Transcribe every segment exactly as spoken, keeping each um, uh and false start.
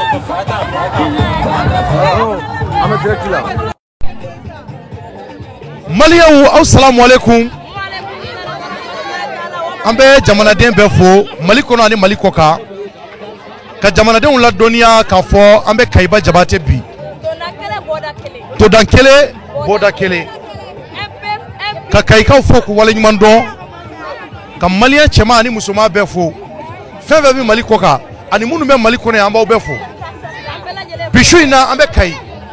Maliyaw assalamu alaikum. Ambe jamanaden be fo Mali kono ani Mali koka ka jamanaden la donia ka fo ambe Kaiba Jabate bi to dan kele boda kele ka kaika fo ko wala nyman don ka Malien chema ani musuma be fo feve bi Mali koka ani munu be Mali kono amba be fo bishuina ambe kai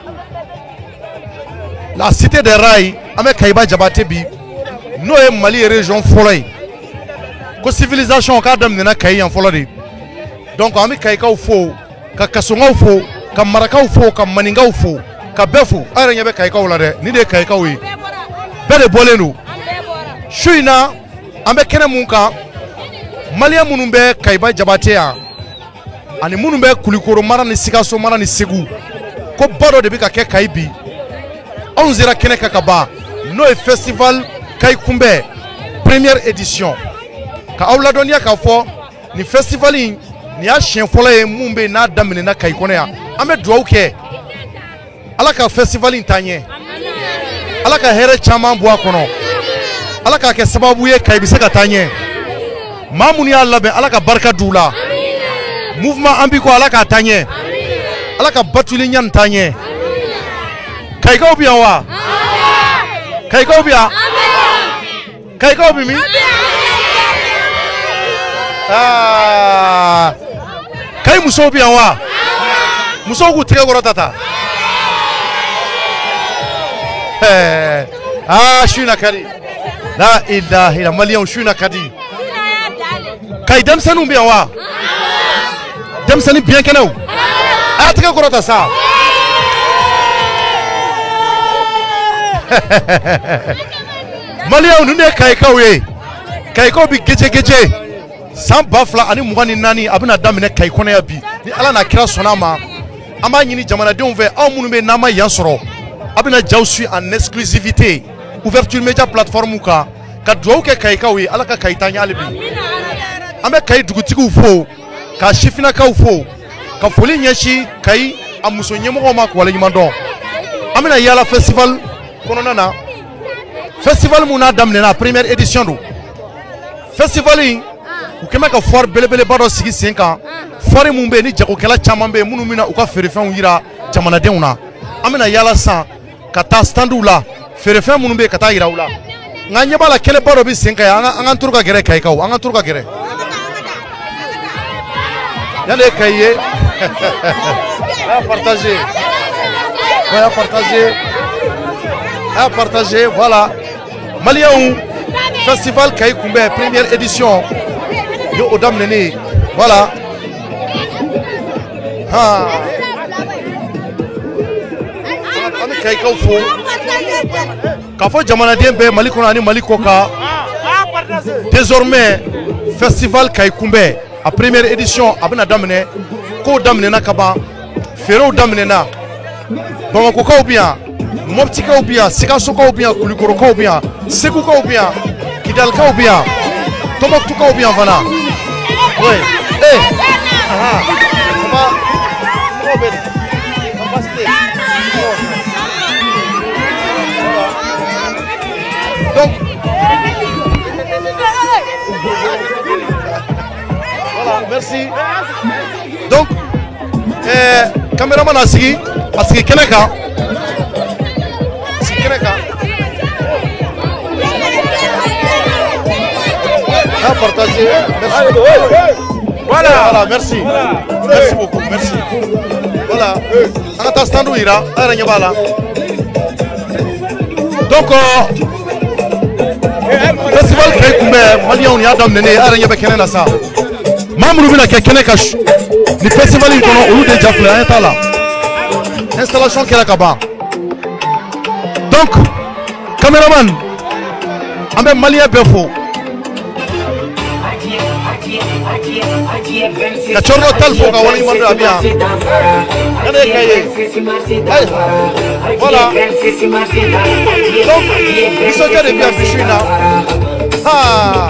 la cité des rails ambe Kaiba Jabate bi no e Mali région forêt ko civilisation ka dam na kay yan folodi donc ami kay ka fo ka kasonga fo ka maraka fo ka maninga fo ka befu ara nyabe kay ka wala de ni de kay ka wi bele bolenu shuina ambe kene munka Malia munumbe Kaiba Jabate ya ani munumbe kulikoro mara ni sikaso mara ni segu ko bodo de bi ka ke kaybi on zira kene ka kaba no e festival kay kumbe première édition ka awla donia ka fo ni festival ni a chien fola e mumbe na damene na kai kono ya ame duwa ke ala ka festival tanye ala ka here chama bo akono ala ka ke sababu ye kai bisaka tanye mamuni Allah be ala ka barka dula mouvement ambi ko ala ka tanye ala ka batuli nyan tanye kai ka obi wa kai ka obi kai ka obi mi ah kai muso bi anwa muso ku tege goro tata eh ah shuna kadi la ilaha illa Malien shuna kadi kai dam sanu bi anwa dam sani bien kenau ah tege goro tata Malien nune kai kawe kai ko bi geje geje Sam bafla ani mugani nani abina damine kai kona ya bi ni ala na kira sonama ama nyini jamana de on ve aw munu be nama yansoro abina jawsu en exclusivité ouverture média plateforme ka ka do ke kai kawe ala ka kai tanya alibi ame kai dugutigu fo ka shifina ka fo ka foli nyashi kai amuso nyemo ma ko wala nyimando amina yala festival kono nana festival muna damne na première édition do festival ukema ka for belebele bado sigi senka fori mumbe ni jago kala chamambe munu mina uka ferefan yira jamana deuna amina yala sa kata standula ferefan munu be kata yira ula nganya bala kele bado bi senka ya anga turka gere kai kaw anga turka gere yale kaye à partager à partager à partager voilà Maliyaw festival Kay Kumbe première édition yo odam nene voilà ha ami kay kaw fo ka fo jamana dembe Mali kono ani Mali koka désormais festival Kay Kumbe a première édition abina damne ko damne na kaba fero damne na Bamako ka bien Mopti ka bien Sikaso ka bien Kulikoro ka bien Seku ka bien Kidal ka bien Tombouctou ka bien voilà. Oui. Eh. Ah. Comment? Robert. Donc. Voilà, merci. Donc, eh, caméraman Asigi, Asigi Keneka. Asigi Keneka. À partager. Merci. Voilà. Voilà, merci. Voilà. Merci beaucoup. Merci. Voilà. On attend stand ira. Donc, festival Kay Kumbe, Malien on y a d'amener à rien avec un ça. Mamou vient à quelqu'un cache. Le festival il connaît au lieu de Jafle, un tas là. Installation qui est là-bas. Donc, caméraman, avec Malien Befo. La chorro tal foga wali mandra bien. Allez cahier. Voilà. Donc, ils sont déjà bien fichina. Ah.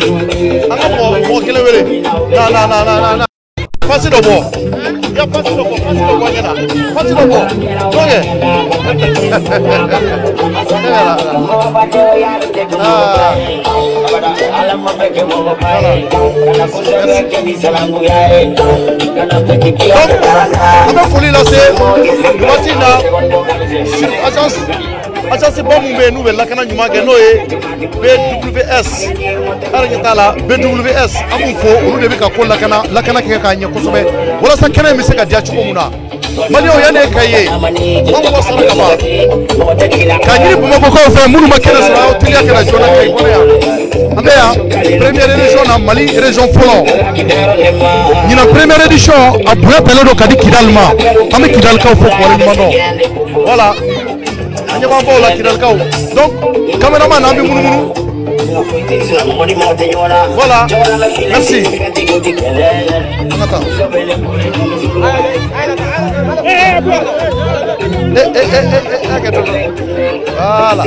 Anga mo mo kele wele. Na na na na na. Facile au bord. Ya facile au bord. On va folie là, c'est voici là sur agence agence bon mumbe nouvelle la kana nyuma ke noé B W S aranya la B W S amun fo olu de be ka ko la kana la kana ke ka nya ko sobe wala sa kana mi se ka dia chuko muna mali o yane kaye on ko sara ka ba ka nyiri bu mako ko fe munu makena sara o tilia kana jona kay ko ya ande ya première édition na Mali région folo ni na première édition a buya pelodo kadi kidalma ame kidal ka fo ko le mano voilà anya ba bo la kidal ka donc cameraman ambi munu munu voilà merci on attend eh eh eh eh voilà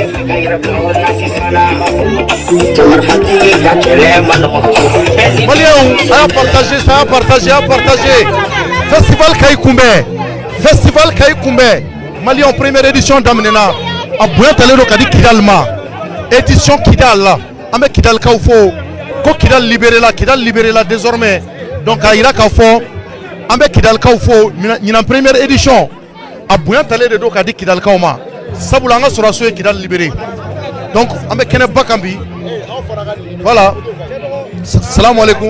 Maliens, à partager, ça a partagé, à partager. Festival Kaïkoumbe, Festival Kaïkoumbe, Maliens première édition d'Amenena, à Bouya-Talero Kadi Kidalma, édition Kidal, Ame Kidal Kaufo, Ko Kidal libéré là, Kidal libéré là désormais, donc à Irak Kaufo, Ame Kidal Kaufo, Nina première édition, à Bouya-Talero Kadi Kidal Kauma, Saboulanga sera soué Kidal libéré, donc Ame Kene Bakambi, voilà. Salam alaikum.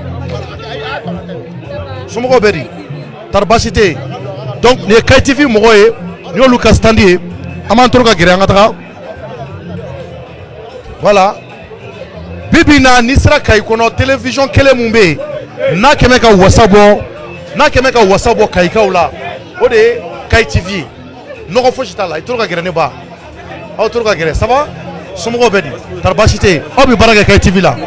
Soumoko bedi. Tarbasite. Donc les K T V mogoye, ni Lucas Standi, amantoro ka gere ngata. Voilà. Bibina nisra kay kono télévision kele mumbe. Na kemeka wasabo, na kemeka wasabo kay kaula. Ode K T V. Noko foshita la, itoro ka gere ne ba. Aw toro ka gere, ça va? Soumoko bedi. Tarbasite. Obi baraka K T V là.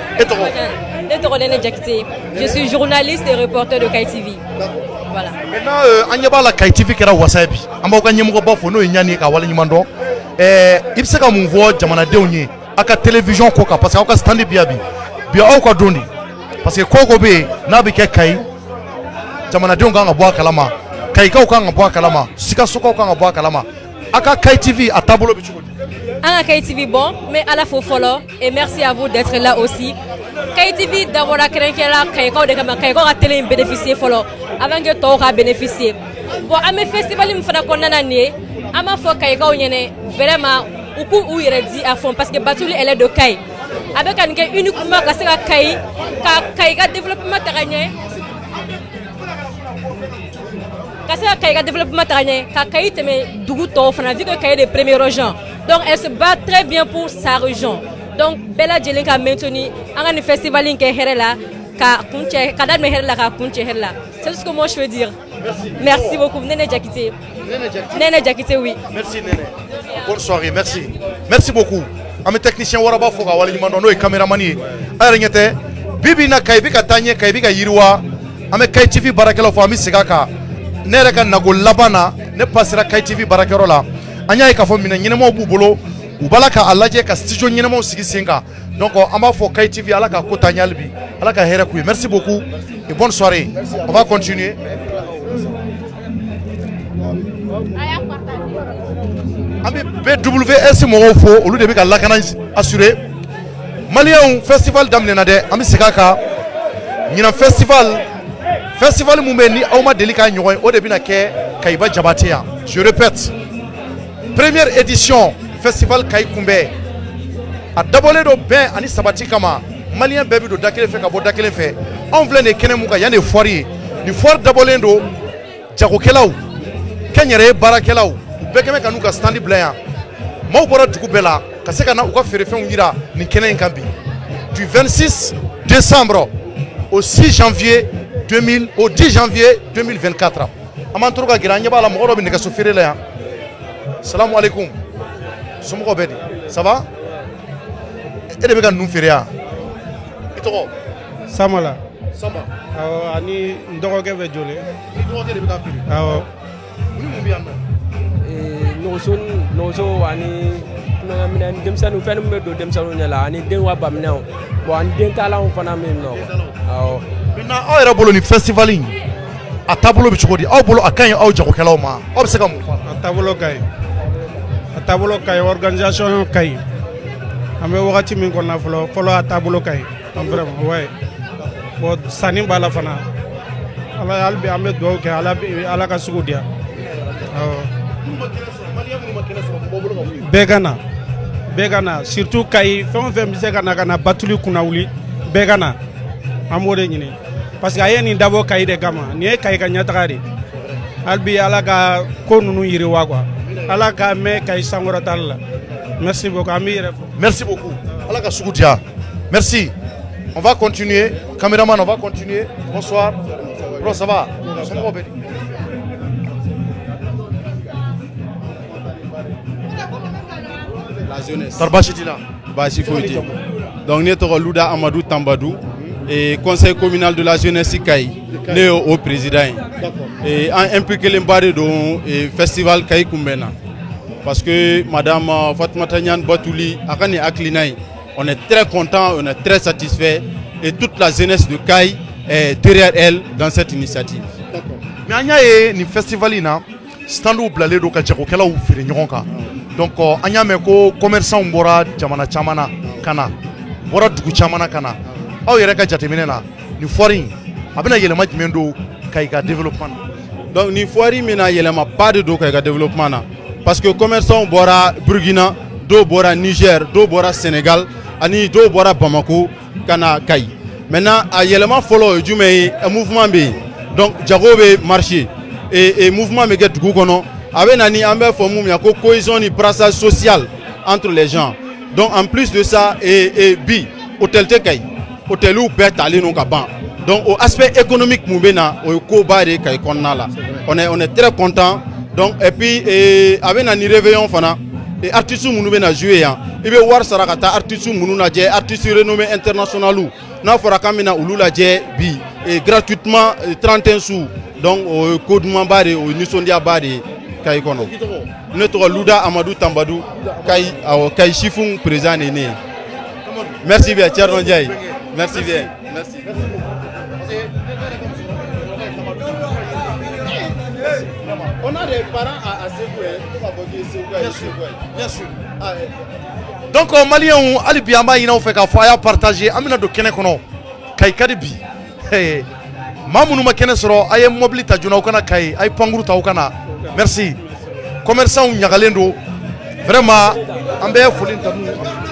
Je suis journaliste et reporter de K T V. Voilà. Maintenant, on y a la K T V qui est wasabi. On va gagner mon bafo no inyani ka wala nyimando. Eh, ibse ka mumvo jamana deunye. Aka télévision koka parce que aka standi biabi. Bia au ka dondi. Parce que koko be na bi ke kai. Jamana deunga nga bwa kalama. Kai ka ka nga bwa kalama. Sika soko ka nga bwa kalama. Aka K T V à tableau bichuko. Un K T V bon, mais à la fois follow et merci à vous d'être là aussi. K T V d'abord à créer là, Kaiko de Kama, Kaiko a télé bénéficier follow, avant que tu auras bénéficié. Bon, à mes festivals, il me faut qu'on en ait, à ma foi, Kaiko y vraiment, où il est dit à fond, parce que Batuli elle est de Kai. Avec un gars uniquement parce que Kai, Kaika développement terrain. Parce que Kaika développement terrain, Kakai te met Douguto, on a vu que Kai est le premier gens. Donc elle se bat très bien pour sa région. Donc Bella Djelinka a maintenu un festival qui est là, c'est ce que moi je veux dire. Merci. Merci beaucoup. Nene Djakité. Nene Djakité, oui. Merci Nene. Bonne soirée, merci. Merci beaucoup. Ami technicien waraba foga wali mando no caméraman arengete bibi na kaybi ka tanye kaybi ka yirwa ame K T V barakelo fo ami sigaka nere ka nago labana ne pasira K T V barakero la anya ka fo mina nyinemo bubolo ubalaka alaje ka studio nyinemo sigi singa donc on va fo K T V ala ka kota nyalbi ala ka here ku merci beaucoup et bonne soirée. On va continuer. Ami B W S mo fo olu de be ka lakana assuré Malien festival damnena de ami sigaka nyina festival festival mumeni awma delika nyoy o de bina ke Kaiba Jabatia. Je répète, première édition festival Kaïkoumbe a d'abord do ben ani sabati kama malien bebi do dakele fe ka bo dakele fe on vle ne kene muka yane foire ni foire d'abord do jago kelaw kenyere barakelaw bekeme kanu ka standi blanc mo bora dugu bela ka se kana uka fere fe ngira ni kene nkambi du vingt-six décembre au six janvier deux mille au dix janvier deux mille vingt-quatre amanturu ka gira nyaba la mo do bi ne ka so fere la. Salam alaikum. Soumoko bedi. Ça va? Et de bega nous feria. Itoko. Samala. Samba. Awo ani ndoko ke be jole. Itoko de bega firi. Awo. Ni mu bianno. Eh no son no so ani no mina dem sanu fen me do dem sanu nyala ani den wa bam new. Bo an den tala on fana me no. Awo. Maintenant on era bolo ni festival ni. a taabolo bɛ cogo di aw bolo a ka ɲi aw jagokɛlaw ma aw bɛ se ka mun fɔ a taabolo ka ɲi a taabolo ka ɲi organisation ka ɲi an bɛ wagati min kɔnɔ fɔlɔ fɔlɔ a taabolo ka ɲi an vraiment ouais bon sanni b'a la fana ala hali bi an bɛ dugawu kɛ ala ala ka sugu diya awɔ bɛɛ ka na bɛɛ ka na surtout Kayi fɛn o fɛn bɛ se ka na ka na Batuli kunna wuli bɛɛ ka na an b'o de ɲini parce que a ye nin dabɔ Kayi de kama nin ye Kayi ka ɲɛtaga de hali bi ala ka ko ninnu yiriwa quoi ala ka mɛn Kayi sankɔrɔtali la merci beaucoup an b'i yɛrɛ fɔ. merci beaucoup ala ka sugu diya merci on va continuer caméraman on va continuer bonsoir bro ça va somɔgɔw bɛ di. La jeunesse. Tarbachidila. Bachifodi. Donc, nous sommes Louda Amadou Tambadou et conseil communal de la jeunesse Kayi, né au président. Et impliqué les barres de festival Kayi Kumbena. Parce que Madame Fatmata Nyan Batouli, Akani Aklinaï, on est très content, on est très satisfait et toute la jeunesse de Kayi est derrière elle dans cette initiative. Mais il y a un festival qui stand up la ledo ka jago kala u fere ɲɔgɔn kan donc an y'a mɛn ko commerçant bɔra jamana caman na kana bɔra dugu caman na kana aw yɛrɛ ka jateminɛ na ni foire in a bɛna yɛlɛma jumɛn don Kayi ka développement na donc ni foire in bɛna yɛlɛma ba de don Kayi ka développement na parce que commerçant bɔra Burkina dɔw bɔra Niger dɔw bɔra Sénégal ani dɔw bɔra Bamako kana Kayi maintenant a yɛlɛma fɔlɔ ye jumɛn ye un mouvement bɛ yen donc jago bɛ marcher et, et mouvement me get gougono avec nani ambe formule ya cohésion ni brassage social entre les gens donc en plus de ça et, et bi hôtel te Kayi hôtel ou bet aller non kaban donc au aspect économique moubena au ko bare Kayi konna là on est on est très content donc et puis et avec nani réveillon fana et artistes munu bena jouer ya et be war sarakata artistes munu na je artistes renommés internationaux na fora kamina ulula je bi et gratuitement trente et un sous donc au code mambare au nisondia bare Kayi kono notre Louda Amadou Tambadou Kayi au Kayi Chifung président né merci bien Thierno Ndiaye merci bien merci on a des parents à Ségoué bien sûr bien sûr donc malien ali bi amba ina fait ka fa ya partager amina do kene kono Kayi kadi bi mamunu makene soro aye mobili ta juna ukana Kayi ay panguru ta ukana merci commerçant nyagalendo vraiment ambe folin tanu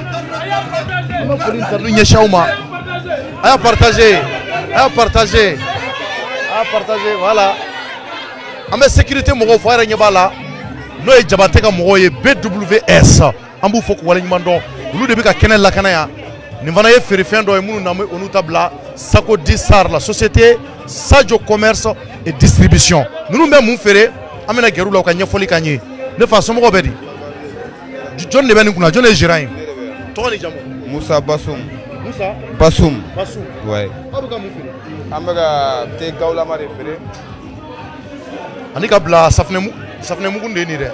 ambe folin tanu nyeshauma aya partager aya partager aya partager voilà ambe sécurité mogo fara nyabala no e jabate ka mogo ye B W S ambu foko wala nyimando lu de bi ka kenel la kana ya ni vana ye ferifendo e munu na onu tabla Sako Dissar la société Sadio commerce et distribution nous même mun fere amena geru la ka nyefoli kanye ne fa somo ko bedi John de beni kuna John e Girain to ni jamu Moussa Bassoum Moussa Bassoum Bassoum ouais abuka mun fere amega te gawla ma refere ani ka bla safne mu safne mu kunde ni de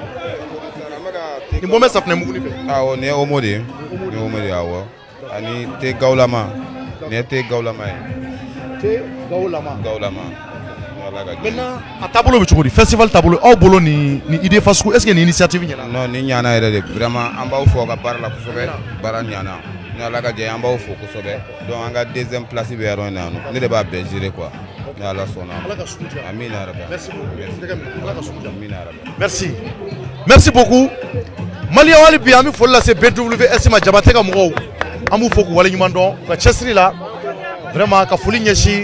ni bombe safne mu ni fe ah on est au modi ni au modi awo ani te gawla ma ne te gawla ma te gawla ma gawla ma maintenant a tabolo bi festival tabolo aw bolo ni ni idée fasku est-ce que ni initiative nyana non ni nyana yɛrɛ de vraiment an b'aw fɔ ka baara la kosɛbɛ baara ɲana ni ala ka jɛ an b'aw fɔ kosɛbɛ donc an ka deuxième place bɛ yɔrɔ in na yan ne de b'a bɛɛ gérer quoi ni ala sɔnna ala ka sugu diya amina yarabi merci beaucoup ala ka sugu diya amina yarabi merci merci beaucoup malien wali bi ami folla c'est B W S ma jabate ka mɔgɔw an b'u fɔ k'u wale ɲuman dɔn ka cɛsiri la vraiment ka foli ɲɛsin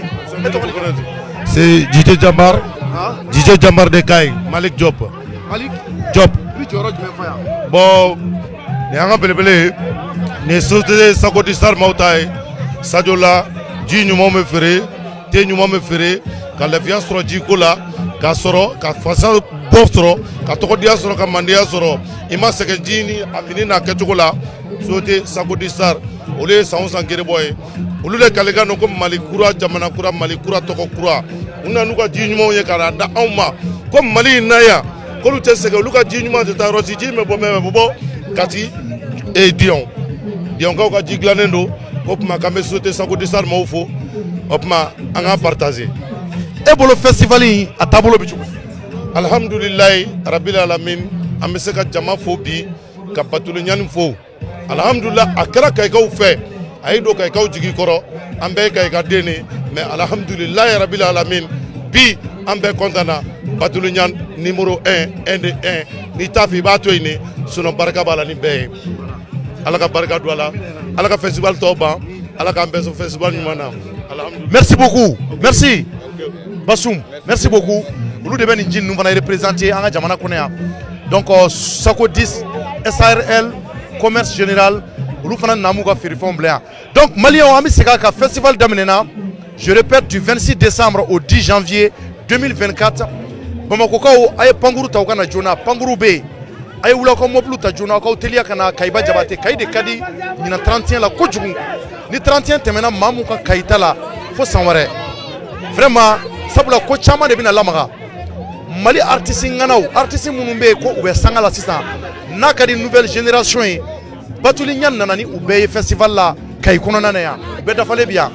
c'est Dj Jambar Dj Jambar de Kayi Malik Diop Malik Diop bi jɔyɔrɔ jumɛn fa yan bon ni an ka belebele ni société Sako Dissar maaw ta ye Sadio la ji ɲuman bɛ feere te ɲuman bɛ feere ka lafiya sɔrɔ jiko la ka sɔrɔ ka fasa bɔ sɔrɔ ka tɔgɔdiya sɔrɔ ka mandenya sɔrɔ i ma sɛgɛn ji ni a fini n'a kɛcogo la société Sako Dissar olu ye san o san gerebɔ ye olu de kalikan don ko Mali kura jamana kura Mali kura tɔgɔ kura u nana n'u ka ji ɲumanw ye ka da anw ma ko Mali in na yan k'olu tɛ sɛgɛn olu ka ji ɲuman tɛ taa yɔrɔ si ji in bɛ bɔ mɛ bɛ bɔ Kati et Dion Dionkaw ka ji dilannen don o tuma k'an bɛ société Sako Dissar maaw fo o tuma an k'a partager e bolo festival in a taabolo bɛ cogo alhamdulilayi rabbil alamin an bɛ se ka jama fo bi ka Batulu Ɲani fo alhamdulillah a kɛra Kayikaw fɛ a ye don Kayikaw jigi kɔrɔ an bɛɛ ye Kayika den de mais alhamdulilayi rabbil alamin bi an bɛɛ content na Batulu Ɲani numéro un un de un n'i t'a fɛ i b'a to yen de sinon barika b'a la ni bɛɛ ye ala ka barika don a la ala ka festival tɔw ban ala k'an bɛɛ sɔn festival ɲuman na alhamdulilah. Merci beaucoup merci Bassoum merci beaucoup olu de bɛ nin ji ninnu fana représenter an ka jamana kɔnɔ yan donc Sako dix S A R L commerce général olu fana nana m'u ka feerefɛnw bila yan donc maliyɛnw an bɛ segin a kan festival daminɛna je répète du vingt-six décembre au dix janvier deux mille vingt-quatre Bamakokaw a ye pankuru ta u ka na joona pankuru bɛ yen a ye wuli aw ka mobile ta joona aw k'aw teliya ka na Kayiba Jabate Kayi de ka di ɲinan trente et un la kojugu ni trente et un tɛmɛna maa mun ka Kayita la fo san wɛrɛ vraiment sabula ko caman de bɛna lamaga Mali artiste ŋanaw artiste minnu bɛ yen ko u bɛ sanga la sisan n'a ka di nouvelle génération ye Batulu Ɲani nana ni u bɛɛ ye festival la Kayi kɔnɔna na yan u bɛɛ dafalen bɛ yan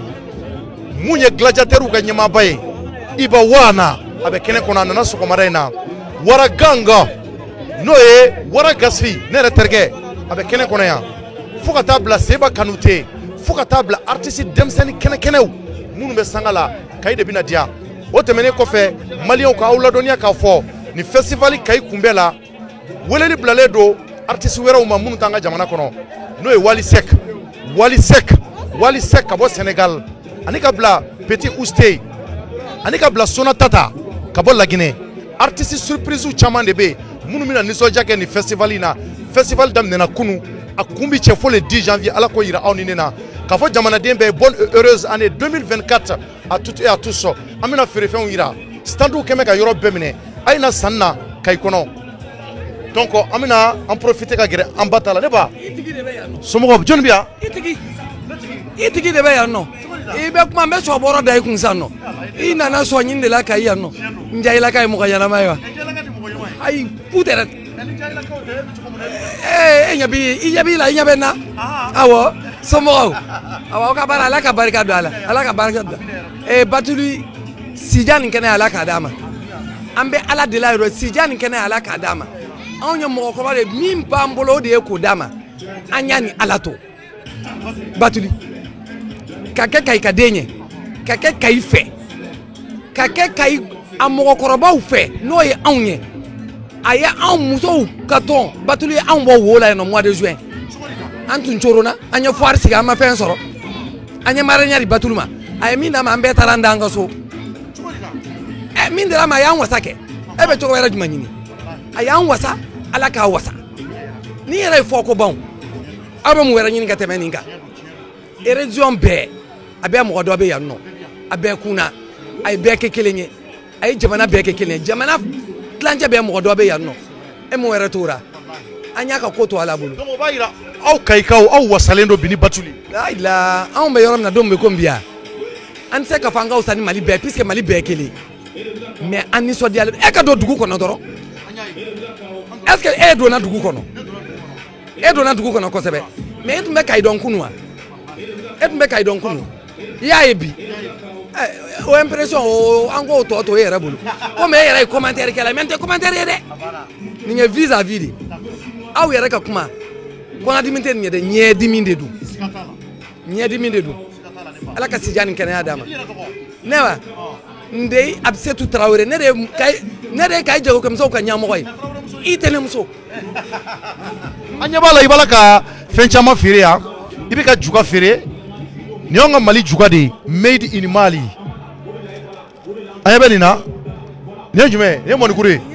mun ye gladiateur ka ɲɛmaaba ye Iba Wana a bɛ kɛnɛ kɔnɔ a nana sɔgɔmada in na Wara Ganga n'o ye Wara Gasfi ne yɛrɛ terikɛ a bɛ kɛnɛ kɔnɔ yan fo ka taa bila Seba Kanute fo ka taa bila artiste denmisɛnnin kɛnɛ-kɛnɛw minnu bɛ sanga la Kayi de bɛna diya o tɛmɛnen kɔfɛ maliyɛnw ka aw ladɔnniya k'a fɔ ni festival Kayi kunbɛ la weleli bilalen don artiste wɛrɛw ma minnu t'an ka jamana kɔnɔ n'o ye Wali Sek Wali Sek Wali Sek ka bɔ Sénégal ani ka bila Petit Ousté ani ka bila Sona Tata ka bɔ Laginɛ artiste surprise caman de bɛ yen minnu bɛna nisɔndiya kɛ ni festival in na festival daminɛna kunu a kun bɛ cɛ fo le dix janvier ala ko yira aw ni ne na k'a fɔ jamanaden bɛɛ bonne et heureuse année deux mille vingt-quatre à toutes et à tous an bɛna feerefɛnw yira standw kɛmɛ ka yɔrɔ bɛɛ minɛ a ye na sanni na Kayi kɔnɔ donc an bɛna an profiter ka gɛrɛ an ba ta la ne ba somɔgɔw jɔnni bɛ yan i tigi i tigi de bɛ yan nɔ i bɛ kuma n bɛ sɔ bɔrɔ da i kun sisan nɔ i nana sɔ ɲini de la Kayi yan nɔ n Jayilaka ye mɔgɔ ɲɛnama ye wa ayi pu tɛ dɛ ee e ɲɛ b'i i ɲɛ b'i la i ɲɛ bɛ n na awɔ somɔgɔw awɔ aw ka baara ala ka barika don a la ala ka barika don ee Batulu sija nin kɛnɛ ala k'a d'a ma an bɛ ala de la yɔrɔ sija nin kɛnɛ ala k'a d'a ma anw ye mɔgɔkɔrɔba de min b'an bolo o de ye k'o d'a ma an y'a ni ala to Batulu ka kɛ Kayi ka den ye ka kɛ Kayi fɛ ka kɛ Kayi a mɔgɔkɔrɔbaw fɛ n'o ye anw ye a ye anw musow ka tɔn Batulu ye anw bɔ wo la yen nɔ mois de juin an tun coronna an ye foire sigi an ma fɛn sɔrɔ an ye marinière di Batulu ma a ye min d'a ma an bɛɛ taara an da an ka so ɛ min dira ma a y'an wasa kɛ e bɛ cogo wɛrɛ jumɛn ɲini a y'an wasa ala k'a wasa ni yɛrɛ ye fɔ ko banw aw bɛ mun wɛrɛ ɲini ka tɛmɛ nin kan région bɛɛ a bɛɛ mɔgɔ dɔ bɛ yan nɔ a bɛɛ kunna a ye bɛɛ kɛ kelen ye a ye jamana bɛɛ kɛ kelen ye jamana tilancɛ bɛɛ mɔgɔ dɔ bɛ yan nɔ e mun wɛrɛ t'o la an y'a ka ko to ala bolo. donc o b'a yira aw Kayikaw aw wasalen don bi ni Batulu. ayila anw bɛ yɔrɔ min na don bɛ ko bi yan an tɛ se ka fɔ an ka wusa ni Mali bɛɛ puisque Mali bɛɛ ye kelen mais an nisɔndiyalen e ka don dugu kɔnɔ dɔrɔn est ce que e donna dugu kɔnɔ e donna dugu kɔnɔ kosɛbɛ mais e tun bɛ Kayi dɔn kunu wa e tun bɛ Kayi dɔn kunu i y'a ye bi o impression o an k'o tɔ to e yɛrɛ bolo komi e yɛrɛ ye commentaire kɛla mais n tɛ commentaire ye dɛ nin ye vis à vis de aw yɛrɛ ka kuma kɔnɔdimi tɛ nin ye dɛ ɲɛdimi de don ɲɛdimi de don ala ka sija ni kɛnɛya d'a ma ne wa n de Abisetu Tarawele ne de ye Kayi ne de ye Kayi jagokɛmusow ka ɲɛmɔgɔ ye i tɛ ne muso an ɲɛ b'a la i b'a la ka fɛn caman feere yan i bɛ ka juga feere nin y'anw ka Mali juga de ye made in Mali an ɲɛ bɛ nin na nin ye jumɛn nin ye mɔnikuru ye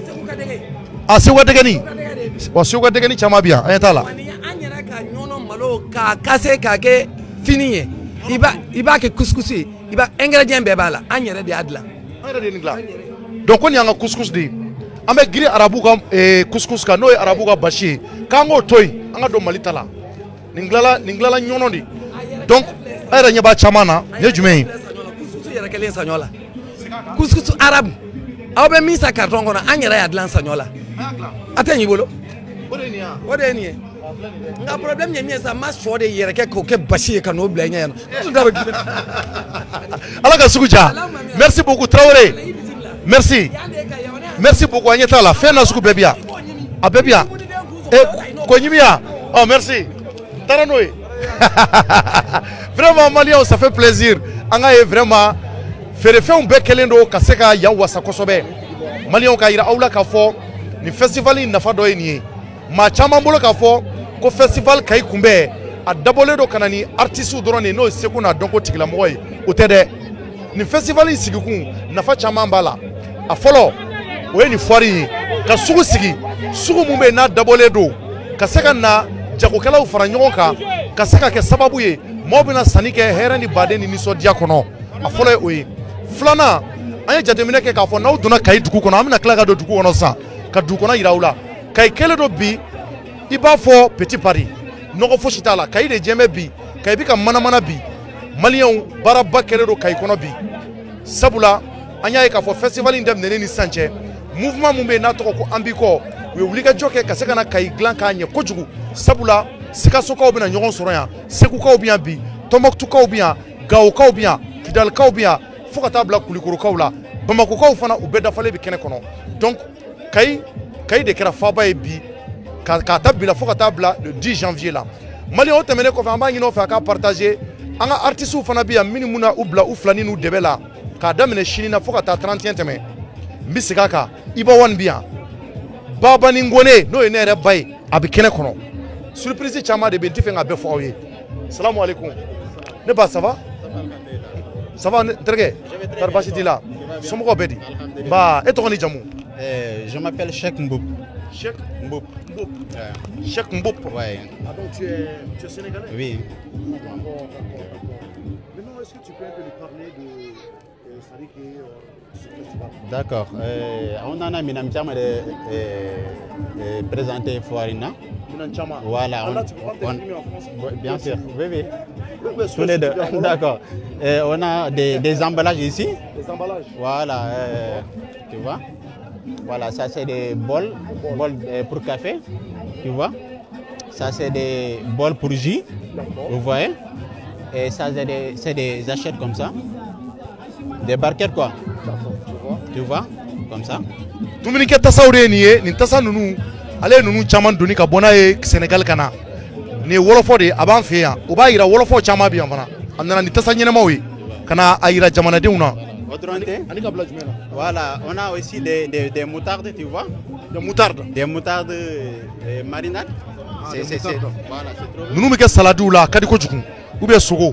a Segu ka dɛgɛni wa Segu ka dɛgɛni caman bɛ yan an ɲɛ t'a la an yɛrɛ ka ɲɔnɔ malo k'a kase k'a kɛ fini ye i b'a i b'a kɛ couscous ye i b'a ingrédient bɛɛ b'a la an yɛrɛ de y'a dilan an yɛrɛ de ye nin dilan donc ko nin y'an ka couscous de ye an bɛ girin arabu ka couscous kan n'o ye arabu ka basi ye k'an k'o to yen an ka don Mali ta la nin tilala nin tilala ɲɔnɔ de donc an yɛrɛ ɲɛ b'a caman na nin ye jumɛn ye couscous yɛrɛ kɛlen saɲɔ la couscous arabu aw bɛ min san carton kɔnɔ an yɛrɛ y'a dilan saɲɔ la a tɛ ɲi bolo o de ye nin ye nga problem nya mi sa ma so de yere ke ko ke bashi ka no bla nya no ala ka sugu ja merci beaucoup Traoré merci merci beaucoup anyeta la fin na sugu bebia a bebia e ko nyimia oh merci taranoy vraiment Malien ça fait plaisir anga est vraiment faire faire un be kelendo ka seka ya wasa kosobe Malien ka ira aula ka fo ni festival ni nafa do ni ma chama mbolo ka fo ko festival kay kumbe a dabole do kanani artiste drone no seku na donko tigla moy o tede ni festival ni sigikun nafa chama mbala a folo o ni fori ka sugu sigi sugu mumbe na dabole do ka seka na jago kala u fara ɲɔgɔn kan ka se ka kɛ sababu ye maaw bɛna sanni kɛ hɛrɛ ni baden ni nisɔndiya kɔnɔ a fɔlɔ ye o ye filanan an ye jateminɛ kɛ k'a fɔ n'aw donna Kayi dugu kɔnɔ an bɛna tila ka don dugu kɔnɔ sisan ka dugu kɔnɔ yira u la Kayi kɛlen don bi i b'a fɔ Petit Paris nɔgɔ fosi t'a la Kayi de jɛn bɛ bi Kayi bɛ ka manamana bi maliyɛnw baaraba kɛlen don Kayi kɔnɔ bi sabula an y'a ye k'a fɔ festival in daminɛnen ni sisan cɛ mouvement mun bɛ yen n'a tɔgɔ ko Ambiko u ye wulikajɔ kɛ ka se ka na Kayi dilan k'a ɲɛ kojugu sabula Sikasokaw bɛna ɲɔgɔn sɔrɔ yan Segukaw bɛ yan bi Tɔnbɔkutukaw bɛ yan Gawokaw bɛ yan Kidalikaw bɛ yan fo ka taa bila Kulikorokaw la Bamakokaw fana u bɛɛ dafalen bɛ kɛnɛ kɔnɔ donc Kayi Kayi de kɛra faaba ye bi ka ka taa bila fo ka taa bila le dix janvier la Maliyɛnw tɛmɛnen kɔfɛ an b'a ɲini o fɛ a ka partager an ka artistes fana bɛ yan minnu na u bila u fila ni n'u dɛbɛ la k'a daminɛ sini na fo ka taa trente et un tɛmɛ n bɛ segin a kan Iba Wan bɛ yan Baba ni Ngone n'o ye ne yɛrɛ ba ye a bɛ kɛnɛ kɔnɔ surprise chama de benti fenga be fo ye salam alaikum ne ba ça va ça va très tarbasi dila somo bedi ba e to ni jamu euh je m'appelle Cheikh Mboup Cheikh Mboup Mboup Cheikh Mboup ouais ah donc tu es tu es sénégalais oui maintenant est-ce que tu peux nous parler de Sadik et ce festival d'accord euh on en a minam chama de euh présenter Foirina. Voilà, on, on, bien sûr, oui, oui. Tous les deux, d'accord. On a des, des emballages ici. Des emballages. Voilà, euh, tu vois. Voilà, ça c'est des bols, bols pour café, tu vois. Ça c'est des bols pour jus, vous voyez. Et ça c'est des, c'est des assiettes comme ça. Des barquettes quoi. Tu vois, comme ça. Tout le monde qui tasa oreille ni tasa nunu. Ale nunu caman doni ka bɔ n'a ye Sénégal kana ni wolofɔ de a b'an fɛ yan o b'a yira wolofɔ caman bɛ yan fana a nana ni tasa ɲɛnamaw ye ka na a yira jamanadenw na. Ani ka bila jumɛn na. Voilà, on a aussi des des des moutardes, tu vois. Des moutardes. Des moutardes euh, marinades. Ah, c'est c'est c'est voilà, c'est trop. Nunu bɛ kɛ saladiw la a ka di kojugu ou bien sogo.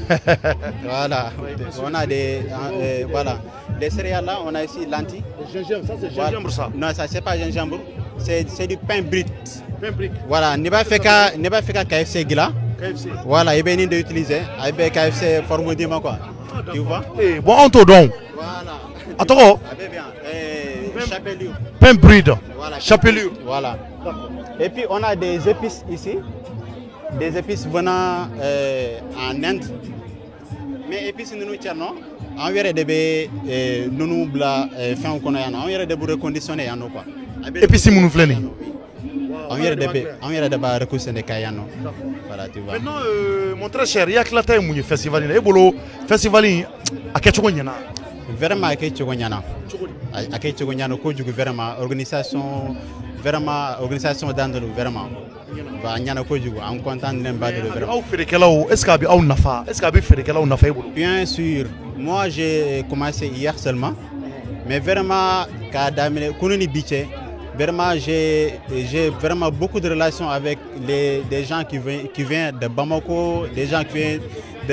Voilà, on a des euh, voilà des céréales là, on a ici lentilles. Gingembre, ça c'est gingembre ça. Non, ça c'est pas gingembre. C'est du pain brut. Pain brut. Voilà, ne va faire qu'à ne va faire qu'à K F C gila. K F C. Voilà, il vient d'utiliser. Avec K F C formodiment quoi. Ah, tu vois? Eh, bon, on te donne. Voilà. Attends. Avec bien. Eh, chapelure. Pain brut. Voilà. Chapelure. Voilà. Et puis on a des épices ici. Des épices venant euh, en Inde. Mais épices nous nous non. On verrait des nous nous bla fin qu'on a on verrait des bourres conditionnées en quoi. Et puis si nous nous flânons. On vient de on vient de bas recourir des Kayano. Voilà, tu vois. Maintenant, euh, mon très cher, il y a que la taille mon festival. Et bolo festival à Ketchogonyana. Vraiment à Ketchogonyana. À Ketchogonyana, coach vraiment organisation, vraiment organisation d'Andalou vraiment. Va nyana coach en content de l'embadre vraiment. Au fait que là, est-ce qu'il y a un nafa? Est-ce qu'il y a fait que là on a fait? Bien sûr. Moi j'ai commencé hier seulement, mais vraiment quand Damien Kounouni Biché. Vraiment, j'ai vraiment beaucoup de relations avec les, des gens qui viennent, qui viennent de Bamako, des gens qui viennent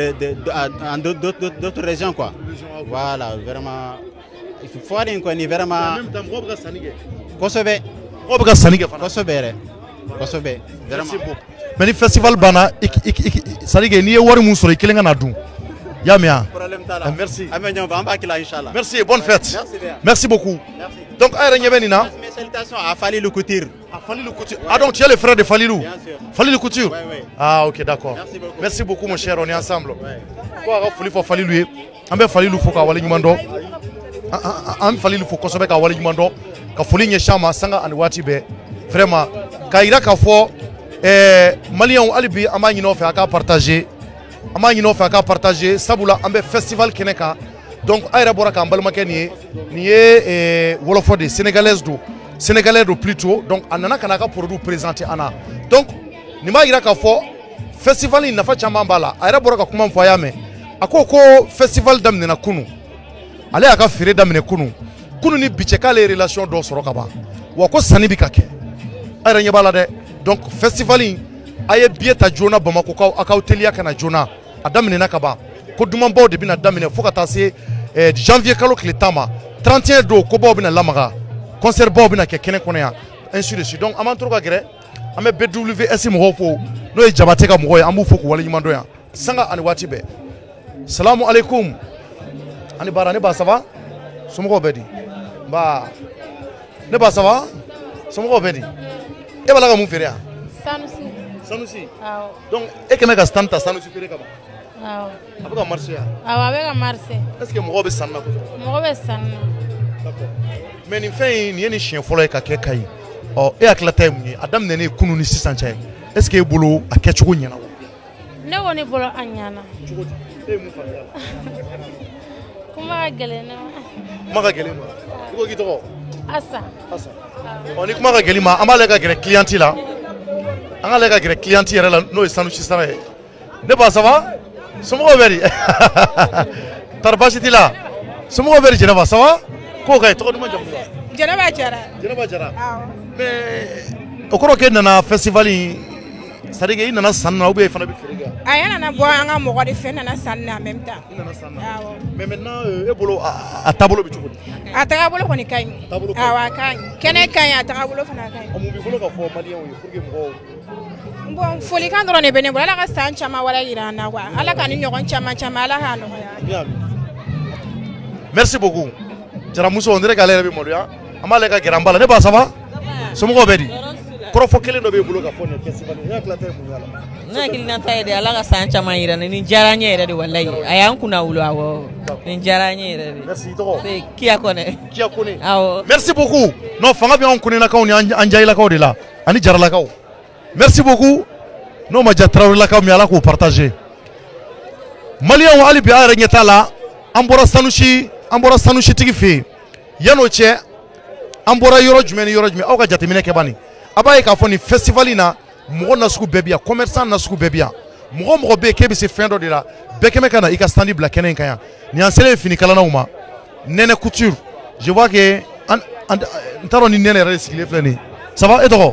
de, d'autres régions. Quoi. Voilà, vraiment. Il faut aller vraiment. Kosobe. Kosobe. Kosobe. Vraiment. Mais le festival Bana, ça dit que ni wari musoro ikilenga na dun. Yamia. Merci. Merci, bonne fête. Merci bien. Merci beaucoup. Merci. Donc, Aïra mes salutations à Falilou Couture. À Falilou Couture. Ah, donc tu es le frère de Falilou? Bien sûr. Falilou Couture? Oui, oui. Ah, ok, d'accord. Merci beaucoup. Merci beaucoup, mon cher, on est ensemble. Quoi, il faut Falilou. On va Falilou, faut qu'Awali Mando. On Falilou, faut qu'on se mette à Awali Mando. Quand Foligny Chama, Sanga and Watibe. Vraiment, Kaira Kafo, eh Maliens hali bi an b'a ɲini aw fɛ a ka partager an b'a ɲini aw fɛ a ka partager sabula an bɛ festival kɛnɛ kan donc a yɛrɛ bɔra k'an balimakɛ nin ye nin ye eh, wolofɔ de sénégalaise do sénégalais do plutôt donc a nana ka n'a ka produit présenter an na donc nin b'a yira k'a fɔ festival in nafa caman b'a la a yɛrɛ bɔra ka kuma min fɔ a y'a mɛn a ko ko festival daminɛna kunu ale y'a ka feere daminɛ kunu kunu ni bi cɛ k'ale ye relation dɔ sɔrɔ ka ban wa ko sanni bɛ ka kɛ a yɛrɛ ɲɛ b'a la dɛ donc festival in a ye billet ta joona Bamako kaw a k'aw teliya ka na joona a daminɛna ka ban ko dumanbaw de bɛna daminɛ fo ka taa se eh, janvier kalo tile tan ma trente et un don kobaw bɛna lamaga concert baw bɛna kɛ kɛnɛ kɔnɔ yan ainsi de suite donc an b'an toro ka gɛrɛ an bɛ B W S mɔgɔw fo n'o ye Jabate ka mɔgɔ ye an b'u fo k'u waleɲuman dɔn yan sanga ani waati bɛɛ salamu alaikum ani baara ne ba ça va somɔgɔw bɛ di ba ne ba ça va somɔgɔw bɛ di e b'a la ka mun feere yan Sanusi Sanusi awɔ donc e kɛmɛ ka stand ta Sanusi feere kama awɔ a bɛ ka marché yan awɔ a bɛ ka marché est ce que mɔgɔw bɛ sanni na kosɛbɛ mɔgɔ bɛ sanni na d'accord mais nin fɛn in nin ye nin siɲɛ fɔlɔ ye ka kɛ Kayi ɔ e hakilita ye mun ye a daminɛnen kunu ni sisan cɛ est ce que e bolo a kɛcogo ɲɛna wa ne kɔni bolo a ɲɛna cogo di e ye mun faamuya a la kuma ka gɛlɛn ne ma kuma ka gɛlɛn ma i ko k'i tɔgɔ Asa Asa ɔ ni kuma ka gɛlɛn ma an b'a lajɛ ka gɛrɛ client la an ka lajɛ ka gɛrɛ client yɛrɛ la n'o ye Sanusi Sara ye ne ba ça va somɔgɔw bɛ di tari baasi t'i la somɔgɔw bɛ di Jɛnɛba ça va k'o ka ɲi tɔgɔ duman jamu Jɛnɛba Jara Jɛnɛba Jara awɔ mais o kɔrɔ k'e nana festival in c'est à dire que i nana sanni na ou bien i fana bɛ feere kɛ a yɛrɛ nana bɔ an ka mɔgɔ de fɛ nana sanni na en même temps i nana sanni na awɔ mais maintenant e bolo a taabolo bɛ cogo di a tagabolo kɔni ka ɲi taabolo ka ɲi awɔ a ka ɲi kɛnɛ ka ɲi a tagabolo fana ka ɲi mun b'i bolo ka fɔ maliyɛnw ye pour que mɔgɔw bon folikan dɔrɔn de bɛ ne bolo ala ka san caman wɛrɛ yira an na quoi ala ka ni ɲɔgɔn caman caman ala k'a nɔgɔya bien merci beaucoup Jaramuso on dirait qu'ale yɛrɛ bɛ maloya an b'ale ka gɛrɛ an ba la ne ba ça va somɔgɔw bɛ di kɔrɔfɔ kelen dɔ bɛ bolo ka fɔ nin festival in e hakilina ta ye mun ye a la ne hakilinata ye de ala ka san caman yira n na nin diyara n ye yɛrɛ de walayi a y'an kunna wolo awɔ nin diyara n ye yɛrɛ de merci i tɔgɔ c'est Kiya Kone Kiya Kone awɔ merci beaucoup non fanga bɛ anw Konelakaw ni an Jayilakaw de la ani Jaralakaw merci beaucoup n'o ma diya Tarawelelakaw mais ala k'o partager maliyɛnw hali bi a yɛrɛ ɲɛ t'a la an bɔra Sanusi an bɔra Sanusi tigi fɛ yen yan'o cɛ an bɔra yɔrɔ jumɛn ni yɔrɔ jumɛn aw ka jateminɛ kɛ bani a b'a ye k'a fɔ nin festival in na mɔgɔ nasugu bɛɛ bi yan commerçant nasugu bɛɛ bi yan mɔgɔ mɔgɔ bɛ yen k'e bɛ se fɛn dɔ de la bɛɛ kɛmɛ ka na i ka standi bila kɛnɛ in kan yan nin y'an selen finikalanaw ma Nɛnɛ Couture je vois que an n t'a dɔn ni Nɛnɛ yɛrɛ de sigilen filɛ nin ye ça va e tɔgɔ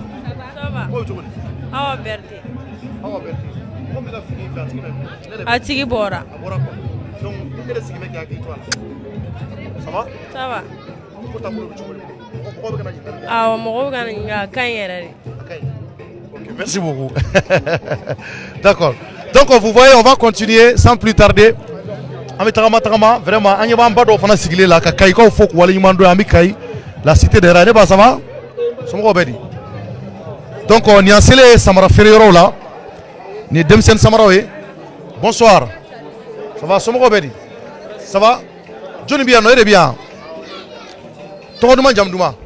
Awa Berete Awa Berete mɔgɔ min ka fini filɛ a tigi bɛ a tigi bɔra a bɔra quoi donc e de sigilen k'i hakili to a la ça va ça va ko taabolo bɛ cogo di mɔgɔ bɛ ka na ɲininkali kɛ awɔ mɔgɔw bɛ ka na ɲininka a ka ɲi yɛrɛ de a ka ɲi ok merci beaucoup d'accord donc vous voyez on va continuer sans plus tarder an bɛ tagama tagama vraiment an ɲɛ b'an ba dɔw fana sigilen la ka Kayikaw fo k'u waleɲuman dɔn an bɛ Kayi la cité des rails ne ba ça va somɔgɔw bɛ di donc nin y'an selen samara feere yɔrɔw la nin ye denmisɛnnin samaraw ye bonsoir ça va somɔgɔw bɛ di ça va jɔnni bɛ yan nɔ e de bɛ yan tɔgɔ duman jamu duman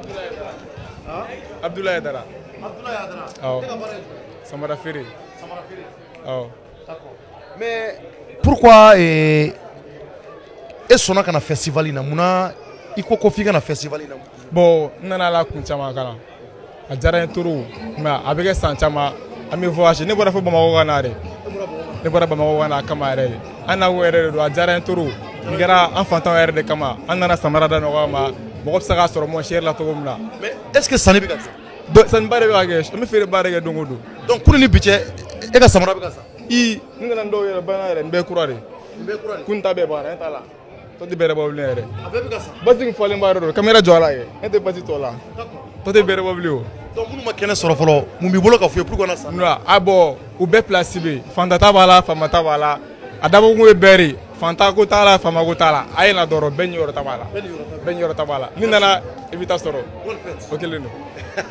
Abdoulaye Dara Abdoulaye Dara awɔ samara feere samara feere awɔ d'accord mais pourquoi e sɔnna ka na festival in na munna i ko ko f'i ka na festival in na bon n nana la kun caman kana a diyara n ye trop mais a bɛ kɛ san caman an bɛ voyage ne bɔra fo Bamakɔ ka na de ne bɔra Bamakɔ ka na a kama yɛrɛ de an na ko yɛrɛ de don a diyara n ye trop nin kɛra an fantanw yɛrɛ de kama an nana samara da ɲɔgɔn ma mɔgɔ bɛ se k'a sɔrɔ mon cher la cogo min na mais est ce que sanni bɛ ka kɛ sanniba de bɛ ka kɛ an bɛ feere ba de kɛ don o don donc kunu ni bi cɛ e ka samara bɛ ka san i n nana dɔw yɛrɛ banna yɛrɛ n bɛɛ kura de n bɛɛ kura de kun ta bɛɛ banna n t'a la tɔ tɛ bɛrɛ bɔ bilen yɛrɛ a bɛɛ bɛ ka san basi in fɔlen b'a yɔrɔ dɔn caméra jɔ a la yɛ ne tɛ basi tɔ la tɔ tɛ bɛrɛ bɔ bilen o donc minnu ma kɛnɛ sɔrɔ fɔlɔ mun b'i bolo ka f'u ye pour que na san non a bɔn u bɛɛ place bɛ yen fantata b'a la famata b'a la a dabɔkun ye bɛɛ de fanta ko t'a la fama ko t'a la a ye na dɔrɔn bɛɛ ɲɛyɔrɔ ta b'a la bɛɛ ɲɛyɔrɔ ta b'a la ni nana i bɛ taa sɔrɔ o kelen don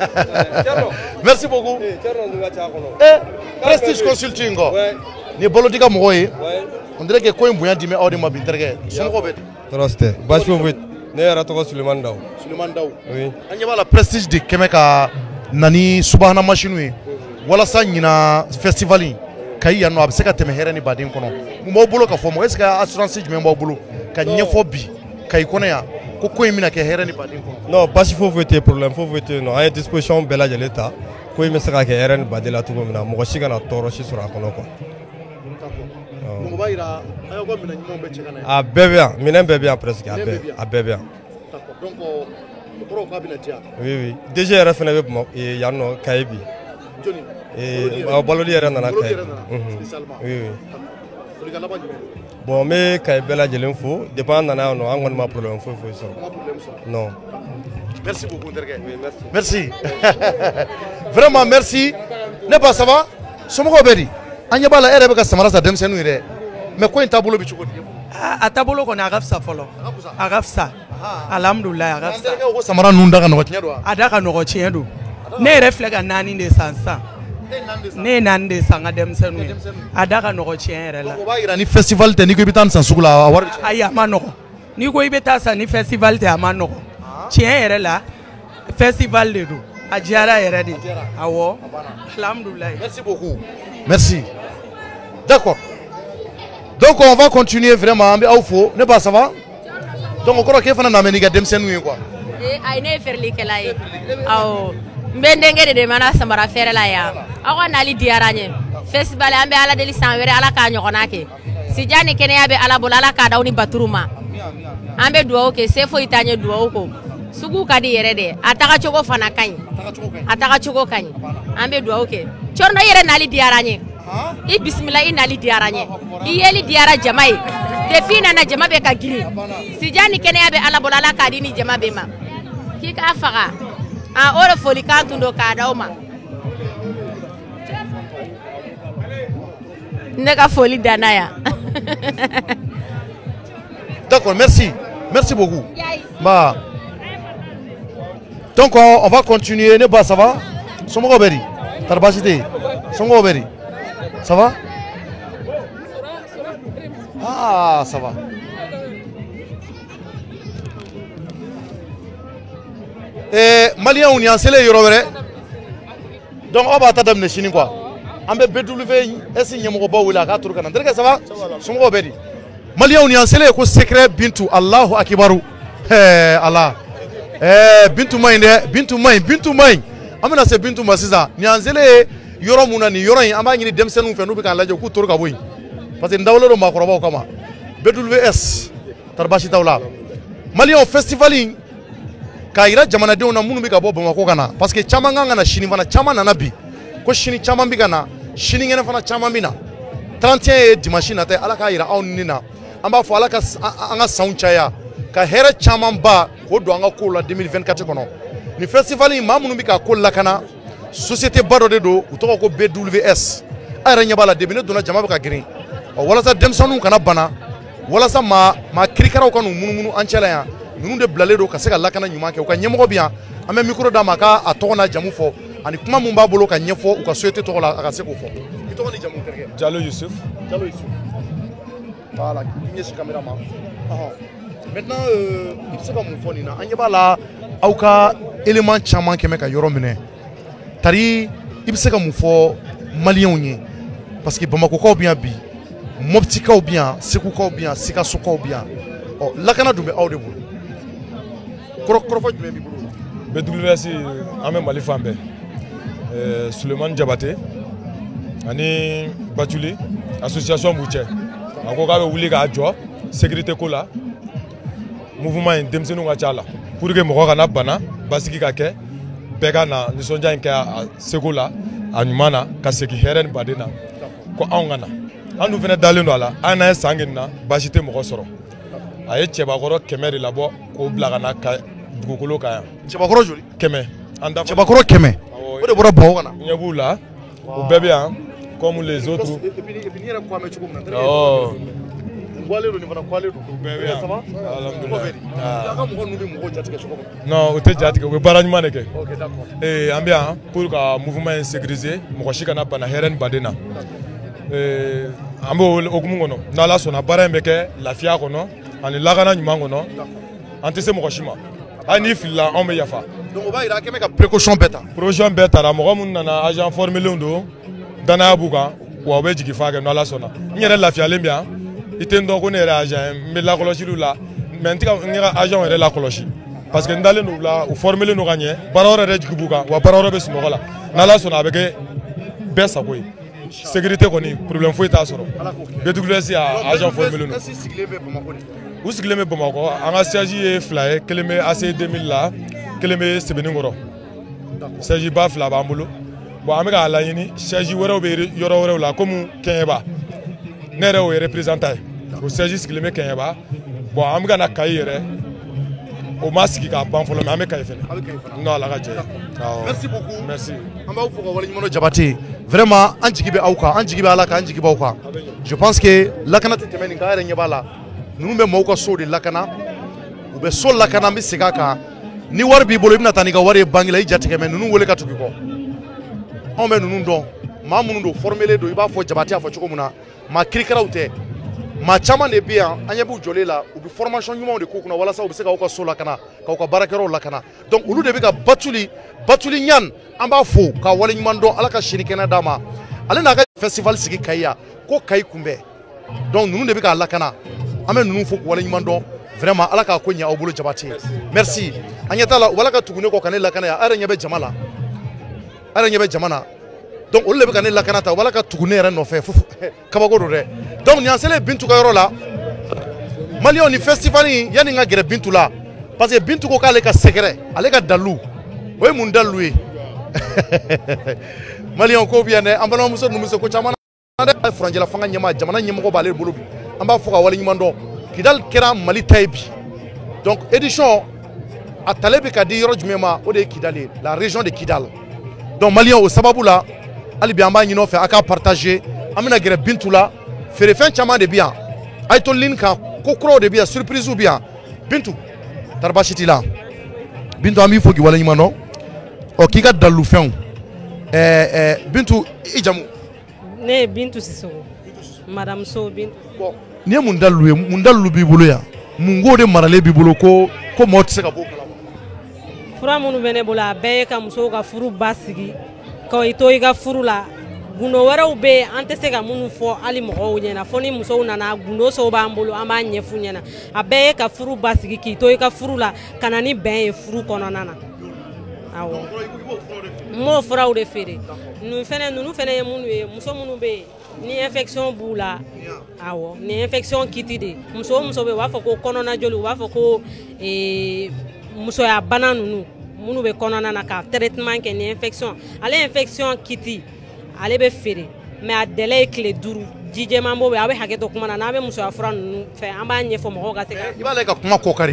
merci beaucoup eh Prestige Consulting ko ni bolo di ka mɔgɔ ye on dirait que ko in bonya di mɛ aw de ma bi n terikɛ somɔgɔw bɛ di tɔɔrɔ tɛ baasi foyi ne yɛrɛ tɔgɔ Sulemani Dawu Sulemani Dawu oui an ɲɛ b'a la Prestige de kɛmɛ ka na ni subahana machine ye walasa ɲina festival in Kayi yan nɔ a bɛ se ka tɛmɛ hɛrɛ ni baden kɔnɔ mun b'aw bolo ka fɔ mɔgɔ est-ce que assurance jumɛn b'aw bolo ka ɲɛfɔ bi Kayi kɔnɔ yan ko ko in bɛna kɛ hɛrɛ ni baden kɔnɔ. Non basi foyi foyi tɛ problème foyi foyi tɛ yen nɔ an ye disposition bɛɛ lajɛlen ta ko in bɛ se ka kɛ hɛrɛ ni baden la cogo min na mɔgɔ si kana tɔɔrɔ si sɔrɔ a kɔnɔ quoi. Donc o b'a yira a y'aw ka minɛn ɲumanw bɛɛ cɛ ka na yan. A bɛɛ bɛ yan minɛn bɛɛ bɛ yan presque a bɛɛ a bɛɛ bɛ yan. D'accord donc o kɔrɔ k'a bɛna diya. Oui oui D G yɛrɛ fɛnɛ bɛ yan nɔ Kayi bi. Joni. Baloli yɛrɛ nana Kayi. Oui oui. Bon n bɛ Kayi bɛɛ lajɛlen fo depuis an nana yan nɔ an kɔni ma problème foyi foyi sɔrɔ. Non. Merci beaucoup Nterkɛ. Oui merci. Vraiment merci. Ne ba ça va? Somɔgɔw bɛ di? An ɲɛ b'a la e yɛrɛ bɛ ka samara san denmisɛnninw ye dɛ mais ko in taabolo bɛ cogo di? A taabolo kɔni a ka fisa fɔlɔ. A ka fisa. Alhamdulilayi a ka fisa. Nterkɛ ko samara ninnu da ka nɔgɔ tiɲɛ don wa? A da ka nɔgɔ tiɲɛ don. Ne yɛrɛ filɛ ka naani de san sisan. Ne ye naani de san n ka denmisɛnninw ye. A da ka nɔgɔ tiɲɛ yɛrɛ la. O b'a yira ni festival tɛ n'i ko i bɛ taa nin san sugu la a wari bɛ caya. Ayi a ma nɔgɔ. N'i ko i bɛ taa san ni festival tɛ a ma nɔgɔ. Tiɲɛ yɛrɛ la festival de don. A diyara yɛrɛ de. Awɔ. Alhamdulilayi. Merci beaucoup. Merci. D'accord. Donc on va continuer vraiment an bɛ aw fo ne ba ça va? Donc o kɔrɔ k'e fana na mɛ n'i ka denmisɛnninw ye quoi. Eh ayi ne ye feerelikɛla ye. Awɔ. N bɛ n denkɛ de demana samara feere la yan. Aw ka nali diyara n ye. Festival an bɛ ala deli san wɛrɛ ala k'a ɲɔgɔnna kɛ. Sidiya ni kɛnɛya bɛ ala bolo ala k'a d'aw ni baturu ma. An bɛ dugawu kɛ se foyi t'an ye dugawu ko. Sugu ka di yɛrɛ de. A taga cogo fana ka ɲi. A taga cogo ka ɲi. An bɛ dugawu kɛ. Cɔrɔndɔ i yɛrɛ nali diyara n ye. I bisimila i nali diyara n ye. I yeli diyara jama ye. Depuis i nana jama bɛ ka girin. Sidiya ni kɛnɛya bɛ ala bolo ala k'a di ni jama bɛɛ ma. K'i k'a faga. Ah, o de folikan tun don k'a d'aw ma. Ne ka foli danna yan. D'accord, merci. Merci beaucoup. Bah. Donc on, on va continuer. Ne ba ça va? Somɔgɔw bɛ di? Tari baasi tɛ yen? Somɔgɔw bɛ di? Ça va? Ah, ça va. Eh, Maliens ni an selen yɔrɔ wɛrɛ. Donc aw b'a ta daminɛ sini quoi. An bɛ B W S ɲɛmɔgɔbaw wele a k'a turu ka na. Nterkɛ ça va? Somɔgɔw bɛ di? Maliens ni an selen ko secret Bintu Allahu akibaru. Eh Allah. Eh Bintu ma ɲi dɛ. Bintu ma ɲi. Bintu ma ɲi. An bɛna se Bintu ma sisan. Ni an selen ye yɔrɔ mun na nin yɔrɔ in an b'a ɲini denmisɛnninw fɛ n'u bɛ k'a lajɛ k'u turu ka bɔ yen. Parce que n dawulen don maakɔrɔbaw kama. B W S tari baasi t'aw la. Maliens festival in k'a yira jamanadenw na minnu bɛ ka bɔ Bamako ka na parce que caman kan ka na sini fana caman nana bi ko sini caman bɛ ka na sinikɛnɛ fana caman bɛ na trente et un ye dimanche nata ye ala k'a yira aw ni na an b'a fɔ ala ka an ka sanw caya ka hɛrɛ caman ba k'o don an ka kow la deux mille vingt-quatre kɔnɔ nin festival in maa minnu bɛ k'a ko lakana société ba dɔ de don u tɔgɔ ko B W S a yɛrɛ ɲɛ b'a la depuis ne donna jama bɛ ka girin ɔ walasa denmisɛnninw kana bana walasa maa maa kirikaraw ka n'u munumunu an cɛla yan ninnu de bilalen don ka se ka lakana ɲuman kɛ u ka ɲɛmɔgɔ bɛ yan an bɛ micro d'a ma k'a a tɔgɔ n'a jamu fɔ ani kuma min b'a bolo ka ɲɛfɔ u ka société tɔgɔ la a ka se k'o fɔ i tɔgɔ ni jamu terikɛ. Jalo Yusuf. Jalo Yusuf. Voilà i ɲɛsin caméra ma. Maintenant i bɛ se ka mun fɔ nin na an ɲɛ b'a la aw ka élément caman kɛ bɛ ka yɔrɔ minɛ tari i bɛ se ka mun fɔ maliyɛnw ye parce que Bamakokaw bɛ yan bi Moptikaw bɛ yan Segukaw bɛ yan Sikasokaw bɛ yan ɔ lakana dun bɛ aw de bolo. Kɔrɔfɔ jumɛn b'i bolo? B W S an bɛ Mali fan bɛɛ. Sulemani Jabate ani Batuli association b'u cɛ. A ko k'a bɛ wuli k'a jɔ sécurité ko la. Mouvement in denmisɛnninw ka ca la pour que mɔgɔ kana bana basigi ka kɛ bɛɛ ka na nisɔndiya in kɛ a seko la a ɲuman na ka segin hɛrɛ ni baden na ko anw ka na. An dun fana dalen don a la an n'an ye san kɛ nin na baasi tɛ mɔgɔ sɔrɔ. A ye cɛbakɔrɔ kɛmɛ de labɔ k'o bila ka na ka dugukolo kan yan. Cɛbakɔrɔ joli? Kɛmɛ. Cɛbakɔrɔ kɛmɛ. O de bɔra Bawo ka na. Ɲɛ b'u la u bɛɛ bɛ yan comme les autres. Et puis ni yɛrɛ ko an bɛ cogo min na. Ɔɔ. Kuwalen don nin fana kuwalen don. U bɛɛ bɛ yan. Alhamdulilayi. A ka mɔgɔ ninnu bɛ mɔgɔw jatigɛ cogo min. Non u tɛ jatigɛ u bɛ baara ɲuman de kɛ. Ok d'accord. Ee an bɛ yan pour ka mouvement in sécuriser mɔgɔ si kana bana hɛrɛ ni baden na. Ee an b'o hukumu kɔnɔ n'Ala sɔnna baara in bɛ kɛ lafiya kɔnɔ ani lakana ɲuman kɔnɔ an tɛ se mɔgɔ si ma ani filla on be yafa donc o b'a yira k'e bɛ ka précaution bɛɛ ta précaution bɛɛ tara mɔgɔ minnu nana agent formé len don danaya b'u kan wa u bɛ jigin fa kɛ n'Ala sɔnna n yɛrɛ lafiyalen bi yan i tɛ n dɔn ko ne yɛrɛ agent ye n bɛ lakɔlɔsiliw la mais n tɛ ka n ka agent yɛrɛ lakɔlɔsi parce que n dalen don u la u formé len don ka ɲɛ baara wɛrɛ yɛrɛ jigi b'u kan wa baara wɛrɛ bɛ sunɔgɔ la n'Ala sɔnna a bɛ kɛ bɛɛ sago ye sécurité kɔni problème foyi t'a sɔrɔ B W S a agent formé len don u sigilen bɛ Bamakɔ an ka siège ye fila ye kelen bɛ A C deux mille la kelen bɛ Sebenikɔrɔ siège ba fila b'an bolo bon an bɛ k'a laɲini siège wɛrɛw bɛ yɔrɔ wɛrɛw la comme Kɛɲɛba ne yɛrɛ y'o ye représentant ye o siège sigilen bɛ Kɛɲɛba bon an bɛ ka na Kayi yɛrɛ o ma sigi k'a ban fɔlɔ mais an bɛ Kayi fɛnɛ non Ala ka jɛ ye merci beaucoup merci an b'aw fo ka waleɲumandɔn Jabate vraiment an jigi bɛ aw kan an jigi bɛ Ala kan an jigi b'aw kan je pense que lakana tɛ tɛmɛ nin kan an yɛrɛ ɲɛ b'a la ninnu bɛ maaw ka so de lakana u bɛ so lakana an bɛ segin a kan ni wari b'i bolo i bɛna taa n'i ka wari ye banque la i jatigɛ mais ninnu wele ka tugu i kɔ anw bɛ ninnu dɔn maa minnu don formé don i b'a fɔ Jabate y'a fɔ cogo min na maa kirikaraw tɛ maa caman de bɛ yan an ɲɛ b'u jɔlen la u bɛ formation ɲumanw de k'u kunna walasa u bɛ se k'aw ka so lakana k'aw ka baarakɛyɔrɔw lakana donc olu de bɛ ka Batuli Batuli Ɲane an b'a fo k'a waleɲuman dɔn Ala ka sini kɛnɛ d'a ma ale n'a ka festival sigi Kayi yan ko Kayi kunbɛn donc ninnu de bɛ k'a lakana an bɛ ninnu fo k'u waleɲuman dɔn vraiment Ala k'a ko ɲɛ aw bolo Jabate merci an ɲɛ t'a la u b'ala ka tugu ne kɔ ka ne lakana yan a yɛrɛ ɲɛ bɛ jama la a yɛrɛ ɲɛ bɛ jama na donc olu de bɛ ka ne lakana ta u b'ala ka tugu ne yɛrɛ nɔfɛ fo kabako don dɛ donc nin an selen Bintu ka yɔrɔ la maliyɛnw ni festival in yanni n ka gɛrɛ Bintu la parce que Bintu ko k'ale ka sɛgɛrɛ ale ka dalu o ye mun dalu ye maliyɛnw ko bi yan dɛ an balimamuso ninnu bɛ se ko caman na dɛ furanjɛla fanga ɲɛma jamana ɲɛmɔgɔ b'ale bolo bi an b'a fɔ ka waleɲuman dɔn Kidal kɛra Mali ta ye bi donc édition a tale bɛ ka di yɔrɔ jumɛn ma o de ye Kidal ye la région de Kidal donc maliyɛnw o sababu la hali bi an b'a ɲini aw fɛ a ka partager an bɛna gɛrɛ Bintu la feerefɛn caman de bɛ yan a ye to ligne kan ko kuraw de bɛ yan surprise bɛ yan Bintu tari baasi t'i la Bintu an b'i fo k'i waleɲuman dɔn ɔ k'i ka dalilufɛnw ɛɛ ɛɛ Bintu i jamu. Ne ye Bintu Sisoko madame So Bintu. bon nin ye mun dalilu ye mun dalilu b'i bolo yan mun ko de maralen b'i bolo ko ko mɔgɔ tɛ se ka bɔ o kalama. fura minnu bɛ ne bolo a bɛɛ ye ka musow ka furu basigi ka i to i ka furu la gundo wɛrɛw bɛ yen an tɛ se ka minnu fɔ hali mɔgɔw ɲɛna fo ni musow nana gundo sow b'an bolo an b'a ɲɛfu ɲɛna a bɛɛ ye ka furu basigi k'i to i ka furu la ka na ni bɛn ye furu kɔnɔna na awɔ n m'o furaw de feere ninnu fɛnɛ ninnu fɛnɛ ye minnu ye muso minnu bɛ yen ni infection b'u la awɔ ni infection kiti de muso o muso bɛ yen u b'a fɔ ko kɔnɔna joli u b'a fɔ ko ee musoya bana ninnu minnu bɛ kɔnɔna na ka traitement kɛ ni infection ale infection kiti ale bɛ feere mais a délai ye tile duuru ji jɛman b'o bɛ a bɛ hakɛ to kuma na n'an bɛ musoya fura ninnu fɛ an b'a ɲɛfɔ mɔgɔw ka se ka. i b'a lajɛ ka kuma kɔkari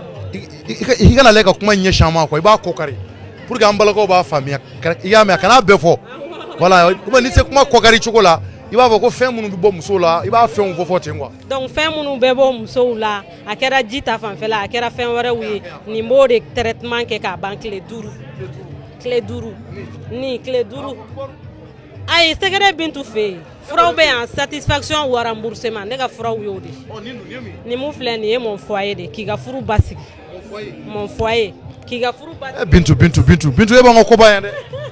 i kana lajɛ ka kuma ɲɛsin an ma quoi i b'a kɔkari pour que an balakaw b'a faamuya i y'a mɛn a kana bɛɛ fɔ voilà n'i se kuma kɔkari cogo la i b'a fɔ ko fɛn minnu bɛ bɔ musow la i b'a fɛnw fɔ fɔ ten quoi. donc fɛn minnu bɛ bɔ musow la a kɛra ji ta fanfɛla a kɛra fɛn wɛrɛw ye nin b'o de traitement kɛ k'a ban tile duuru tile duuru ni tile duuru ayi sɛgɛrɛ Bintu fɛ yen furaw bɛ yan satisfaction wa remboursement ne ka furaw y'o de nin mun filɛ nin ye mon foyer de k'i ka furu basigi mon foyer k'i ka furu basigi. Bintu Bintu Bintu Bintu e b'an ka koba yan dɛ.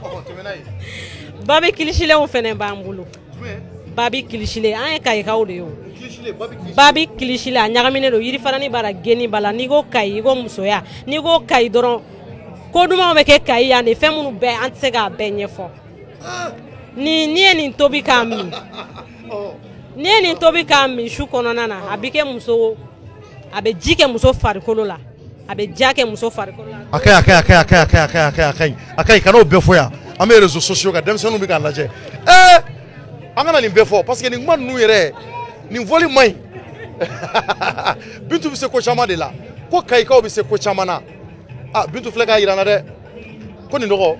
babi kilisilenw fɛnɛ b'an bolo babi kilisilen an ye Kayikaw de ye o babi kilisilen a ɲagaminen don yirifarani b'a la geni b'a la n'i ko Kayi i ko musoya n'i ko Kayi dɔrɔn ko dumanw bɛ kɛ Kayi yan de fɛn minnu bɛɛ an tɛ se k'a bɛɛ ɲɛfɔ ni n'i ye nin tobi k'a min n'i ye nin tobi k'a min su kɔnɔna na a bɛ kɛ muso a bɛ ji kɛ muso farikolo la a bɛ ja kɛ muso farikolo la. a kaɲi a kaɲi a kaɲi a kaɲi a kaɲi a kaɲi a kaɲi a kaɲi kan'o bɛɛ fɔ yan an bɛ réseaux sociaux kan denmisɛnninw bɛ k'a lajɛ ɛɛ an kana nin bɛɛ fɔ parce que nin kuma ninnu yɛrɛ nin fɔli man ɲi Bintu bɛ se ko caman de la ko Kayikaw bɛ se ko caman na ah Bintu filɛ k'a jira n na dɛ ko nin dɔgɔ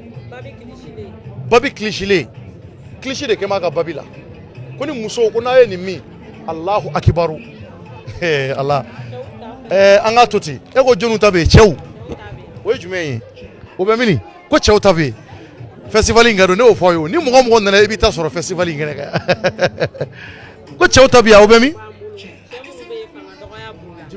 babi kilisilen kilisi de kɛ b'a ka babi la ko ni musow ko n'a ye nin min Alahu akibaru ala ɛɛ an k'a to ten e ko jɔnniw ta bɛ yen cɛw o ye jumɛn ye o bɛ mini ko cɛw ta bɛ yen festival in kɛ don ne y'o fɔ a ye o ni mɔgɔ mɔgɔ nana i bɛ taa sɔrɔ festival in kɛnɛ kan ko cɛw ta bɛ yan o bɛ min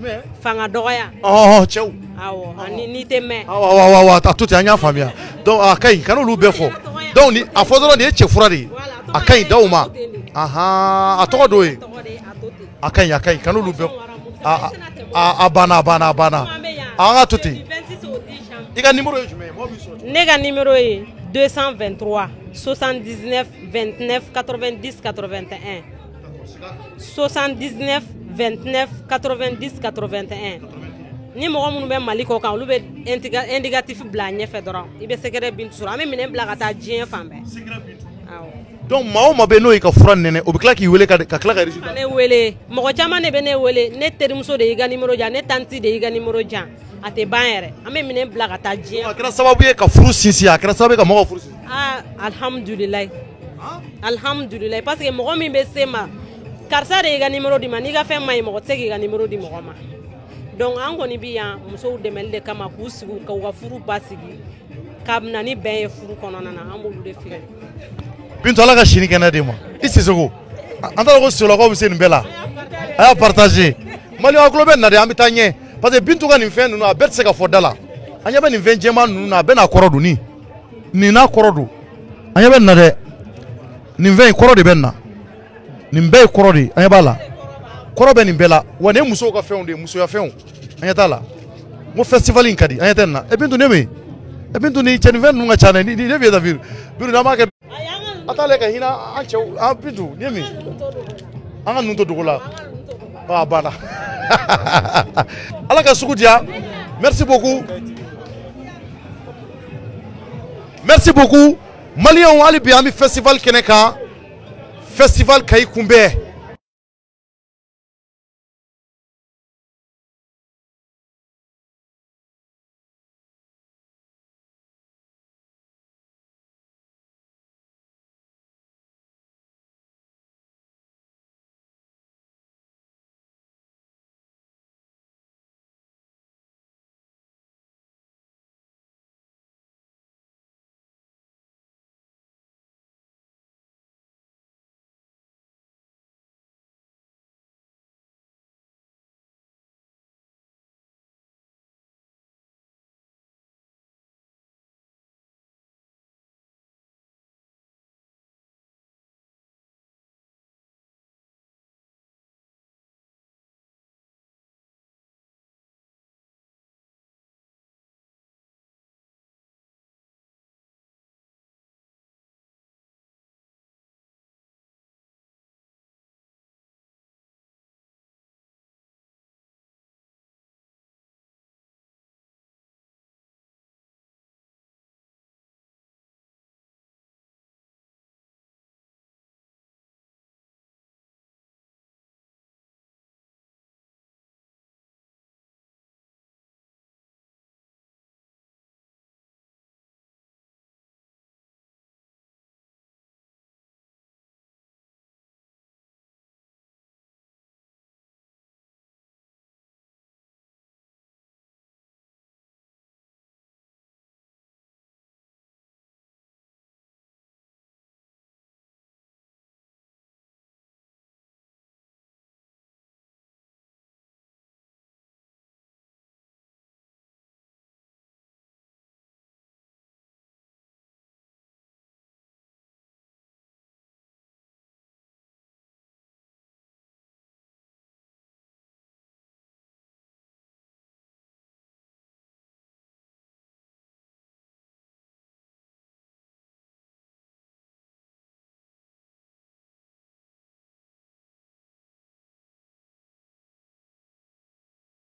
fanga dɔgɔya. ɔhɔn cɛw. awɔ ani n'i tɛ mɛn. awɔ awɔ awɔ a to ten an y'a faamuya donc a ka ɲi kana olu bɛɛ fɔ donc ni a fɔ dɔrɔn nin ye cɛ fura de ye a ka ɲi d'aw ma ahan a tɔgɔ dɔ ye a ka ɲi a ka ɲi kana olu bɛɛ a a a banna a banna a banna an ka to ten i ka numéro ye jumɛn ye mɔgɔ b'i sɔrɔ. ne ka numéro ye deux cent vingt-trois soixante-dix-neuf vingt-neuf quatre-vingt-dix quatre-vingt-un soixante-dix-neuf vingt-neuf quatre-vingt-dix quatre-vingt-un ni mɔgɔ minnu bɛ Mali kɔ kan olu bɛ indicatif bila ɲɛfɛ dɔrɔn i bɛ Sekɛrɛ Bintu sɔrɔ an bɛ minɛn bila ka taa diɲɛ fan bɛɛ. donc maa o maa bɛ n'o ye ka fura nɛnɛ o bɛ tila k'i wele ka ka tila ka résultat. ne wele mɔgɔ caman de bɛ ne wele ne terimuso de y'i ka numéro jan ne tanti de y'i ka numéro jan a tɛ ban yɛrɛ an bɛ minɛn bila ka taa diɲɛ. a kɛra sababu ye ka furu sinsin a kɛra sababu ye ka mɔgɔw furu sinsin. ah alhamdulilayi alhamdulilayi parce que mɔgɔ min bɛ se ma karisa de y'i ka numéro di ma n'i ka fɛn ma ɲi mɔgɔ tɛ se k'i ka numéro di mɔgɔ ma donc an kɔni bɛ yan musow dɛmɛli de kama k'u sigi k'u ka furu basigi ka na ni bɛn ye furu kɔnɔna na an b'olu de feere. Bintu ala ka sini kɛnɛ de ma i Sisoko an taara ko Solakaw bɛ se nin bɛɛ la a y'a partager Maliyɛnw tulo bɛ nin na de an bɛ taa ɲɛ parce que Bintu ka nin fɛn ninnu a bɛɛ tɛ se ka fɔ da la an ɲɛ bɛ nin fɛn jɛman ninnu na a bɛɛ n'a kɔrɔ don nin nin n'a kɔrɔ don an ɲɛ bɛ nin na dɛ nin fɛn in kɔrɔ de bɛ nin na nin bɛɛ ye kɔrɔ de ye an ɲɛ b'a la kɔrɔ bɛ nin bɛɛ la wa nin ye musow ka fɛnw de ye musoya fɛnw an ɲɛ t'a la n ko festival in ka di an ɲɛ tɛ nin na e Bintu ne bɛ yen e Bintu nin cɛ nin fɛn ninnu ka ca dɛ ni ne bɛ yɛlɛ Bintu Bintu n'an b'a kɛ a t'ale ka hinɛ an cɛw an Bintu nin ye min an ka ninnu to dogo la a banna ala ka sugu diya merci beaucoup merci beaucoup Maliyɛnw hali bi an bɛ festival kɛnɛ kan festival Kayi kunbɛn